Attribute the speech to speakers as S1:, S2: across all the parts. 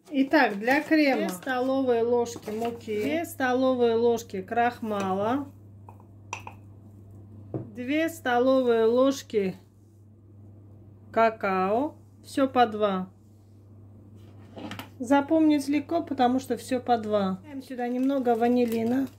S1: Итак, для крема 2 столовые ложки муки, 2 столовые ложки крахмала, 2 столовые ложки какао, все по 2. Запомнить легко, потому что все по 2. Добавим сюда немного ванилина.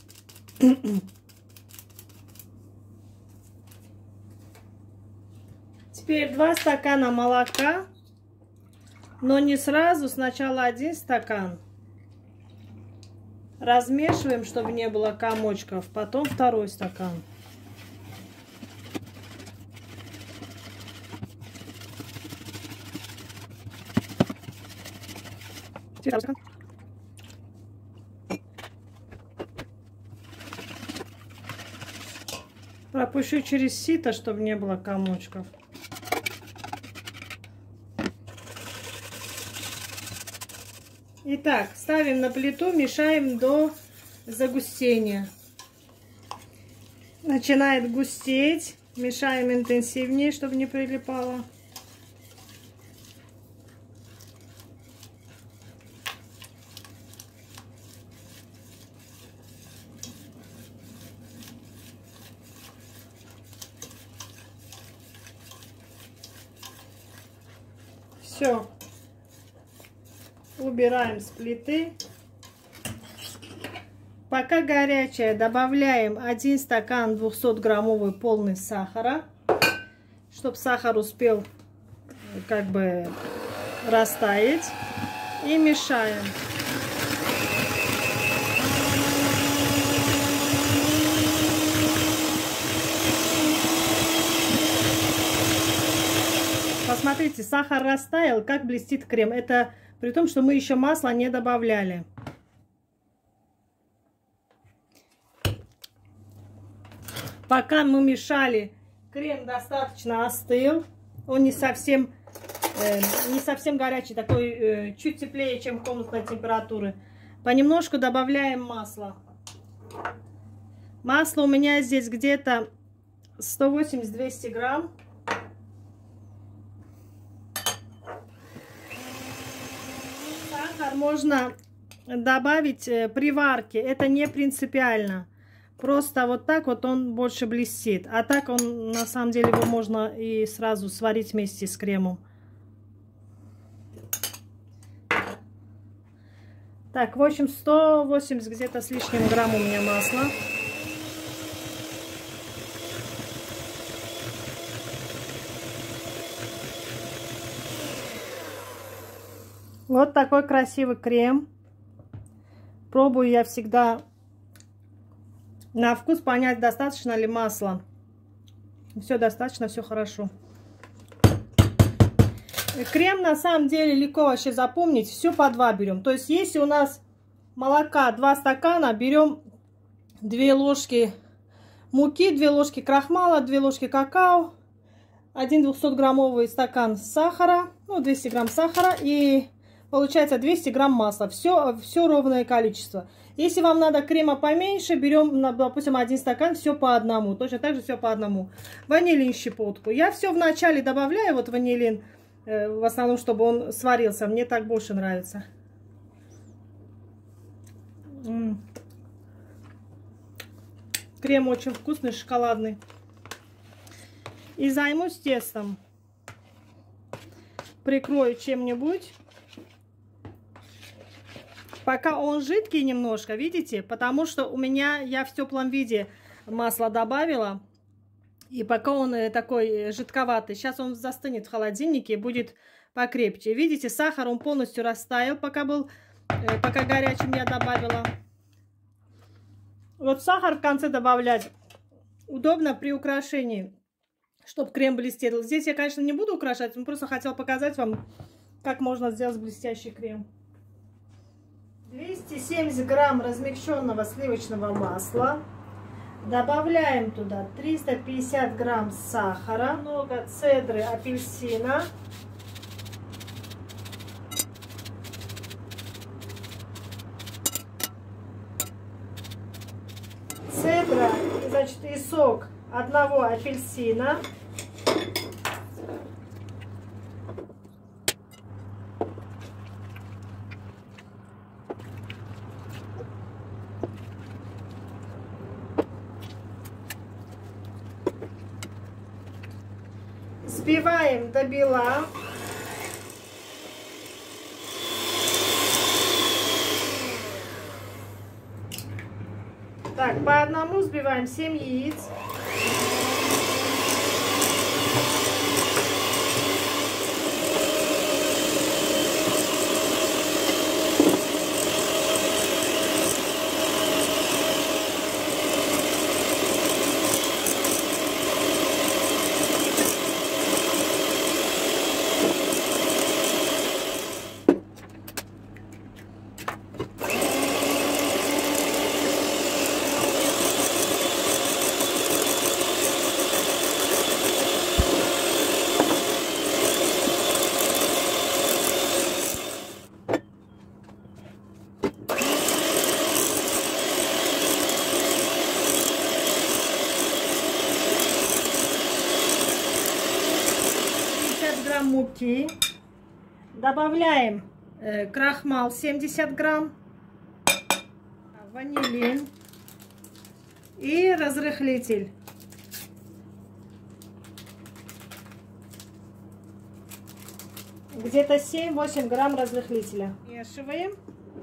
S1: Теперь 2 стакана молока, но не сразу, сначала 1 стакан. Размешиваем, чтобы не было комочков, потом 2 стакан. Пропущу через сито, чтобы не было комочков. Итак, ставим на плиту, мешаем до загустения. Начинает густеть. Мешаем интенсивнее, чтобы не прилипало. Все. Убираем с плиты. Пока горячая, добавляем 1 стакан 200-граммовый полный сахара, чтобы сахар успел как бы растаять. И мешаем. Посмотрите, сахар растаял, как блестит крем. Это при том, что мы еще масло не добавляли. Пока мы мешали, крем достаточно остыл. Он не совсем горячий, такой чуть теплее, чем комнатной температуры. Понемножку добавляем масло. Масло у меня здесь где-то 180-200 грамм. Сахар можно добавить при варке, это не принципиально. Просто вот так вот он больше блестит. А так он, на самом деле, его можно и сразу сварить вместе с кремом. Так, в общем, 180 где-то с лишним грамм у меня масла. Вот такой красивый крем. Пробую я всегда на вкус понять, достаточно ли масла. Все достаточно, все хорошо. Крем на самом деле легко вообще запомнить. Все по 2 берем. То есть, если у нас молока 2 стакана, берем 2 ложки муки, 2 ложки крахмала, 2 ложки какао, 1 200-граммовый стакан сахара, ну 200 грамм сахара и получается 200 грамм масла. Все ровное количество. Если вам надо крема поменьше, берем, допустим, 1 стакан, все по 1. Точно так же все по 1. Ванилин щепотку. Я все вначале добавляю, вот ванилин, в основном, чтобы он сварился. Мне так больше нравится. Крем очень вкусный, шоколадный. И займусь тестом. Прикрою чем-нибудь. Пока он жидкий немножко, видите? Потому что у меня, я в теплом виде масло добавила. И пока он такой жидковатый. Сейчас он застынет в холодильнике и будет покрепче. Видите, сахар он полностью растаял, пока горячим я добавила. Вот сахар в конце добавлять удобно при украшении, чтобы крем блестел. Здесь я, конечно, не буду украшать, но просто хотела показать вам, как можно сделать блестящий крем. 270 грамм размягченного сливочного масла. Добавляем туда 350 грамм сахара, много цедры апельсина. Цедра, значит, и сок одного апельсина. Взбиваем до бела. Так, по одному взбиваем 7 яиц. Муки, добавляем крахмал 70 грамм, ванилин и разрыхлитель. Где-то 7-8 грамм разрыхлителя. Смешиваем.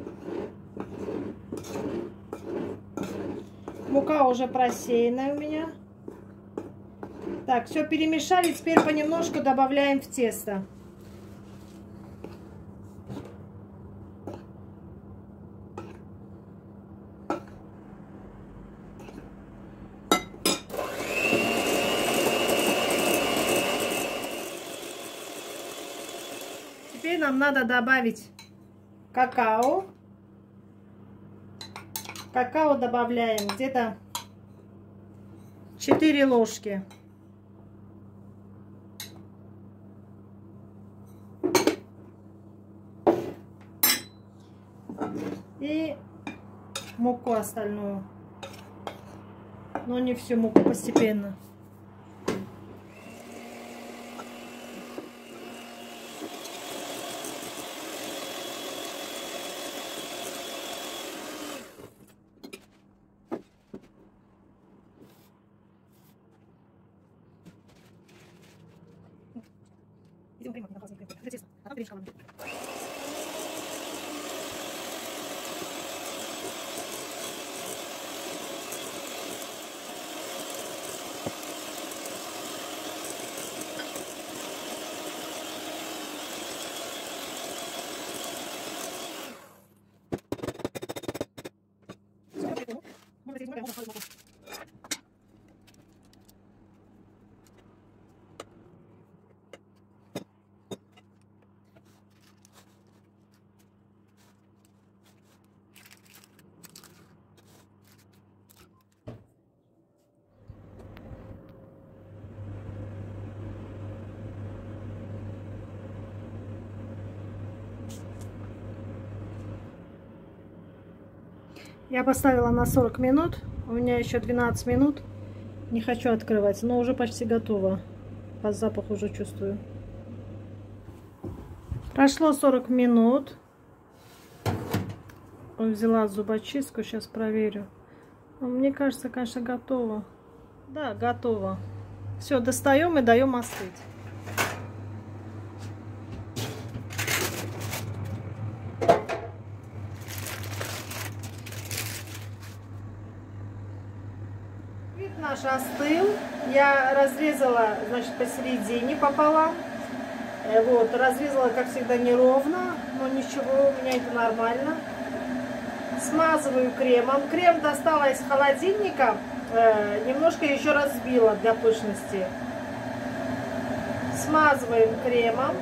S1: Мука уже просеянная у меня. Так, все перемешали, теперь понемножку добавляем в тесто. Теперь нам надо добавить какао. Какао добавляем где-то 4 ложки. И муку остальную, но не всю муку, постепенно. Я поставила на 40 минут. У меня еще 12 минут. Не хочу открывать, но уже почти готово. По запаху уже чувствую. Прошло 40 минут. Взяла зубочистку, сейчас проверю. Мне кажется, конечно, готово. Да, готово. Все, достаем и даем остыть. Наш остыл. Я разрезала, значит, посередине пополам. Вот, разрезала, как всегда, неровно, но ничего, у меня это нормально. Смазываю кремом. Крем достала из холодильника, немножко еще разбила для пышности. Смазываем кремом.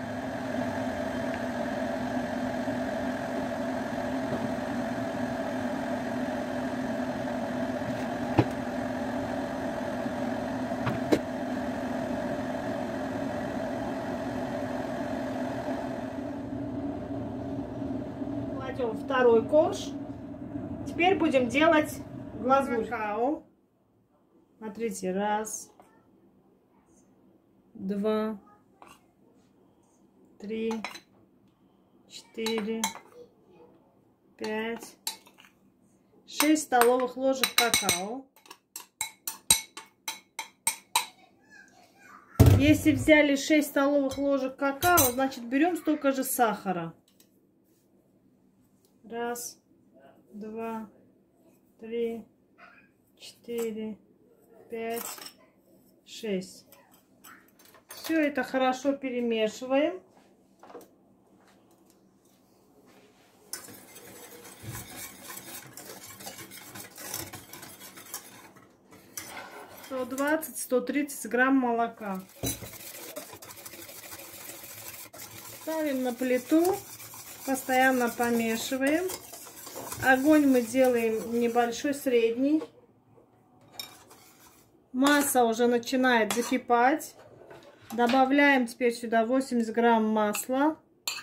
S1: Второй корж. Теперь будем делать глазурь. Какао. Смотрите, 1, 2, 3, 4, 5, 6 столовых ложек какао. Если взяли 6 столовых ложек какао, значит берем столько же сахара. 1, 2, 3, 4, 5, 6. Все это хорошо перемешиваем. — 120-130 грамм молока. Ставим на плиту, постоянно помешиваем. Огонь мы делаем небольшой, средний. Масса уже начинает закипать. Добавляем теперь сюда 80 грамм масла.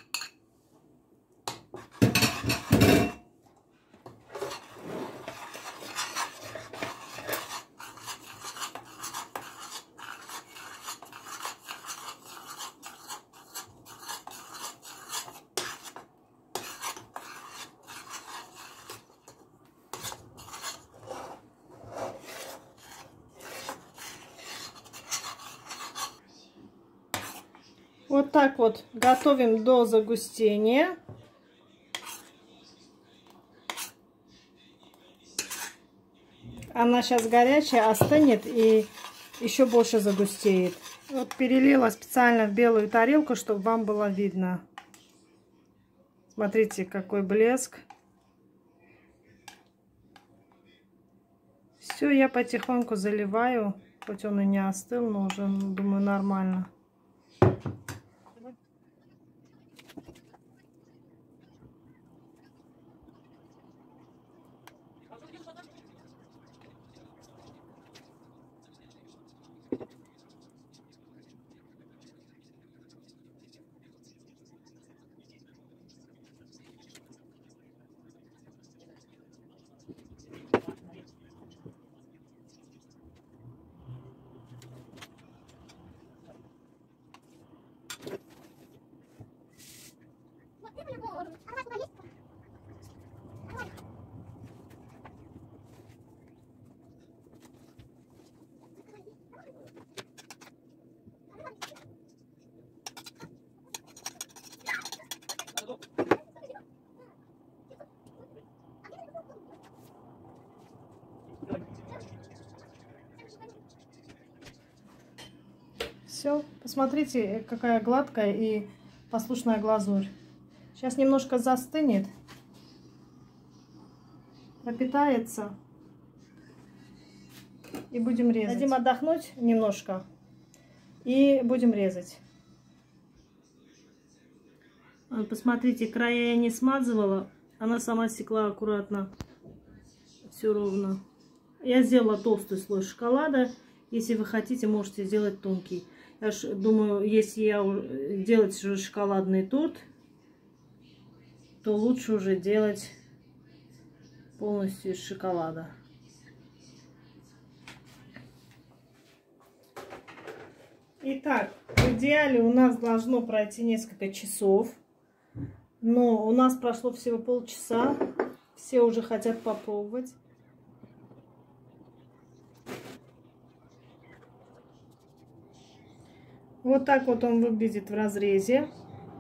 S1: Вот так вот готовим до загустения. Она сейчас горячая, остынет и еще больше загустеет. Вот перелила специально в белую тарелку, чтобы вам было видно. Смотрите, какой блеск. Все, я потихоньку заливаю. Хоть он и не остыл, но уже, думаю, нормально. Все, посмотрите, какая гладкая и послушная глазурь. Сейчас немножко застынет, пропитается, и будем резать. Дадим отдохнуть немножко и будем резать. Посмотрите, края я не смазывала, она сама стекла аккуратно, все ровно. Я сделала толстый слой шоколада. Если вы хотите, можете сделать тонкий. Я думаю, если делать уже шоколадный торт, то лучше уже делать полностью из шоколада. Итак, в идеале у нас должно пройти несколько часов, но у нас прошло всего полчаса. Все уже хотят попробовать. Вот так вот он выглядит в разрезе.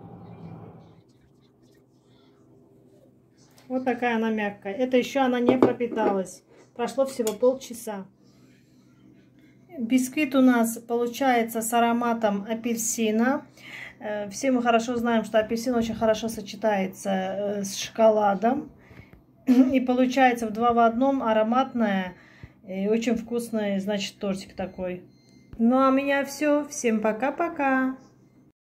S1: Вот такая она мягкая. Это еще она не пропиталась. Прошло всего полчаса. Бисквит у нас получается с ароматом апельсина. Все мы хорошо знаем, что апельсин очень хорошо сочетается с шоколадом. И получается в 2 в 1 ароматное и очень вкусный, значит, тортик такой. Ну а у меня все. Всем пока-пока.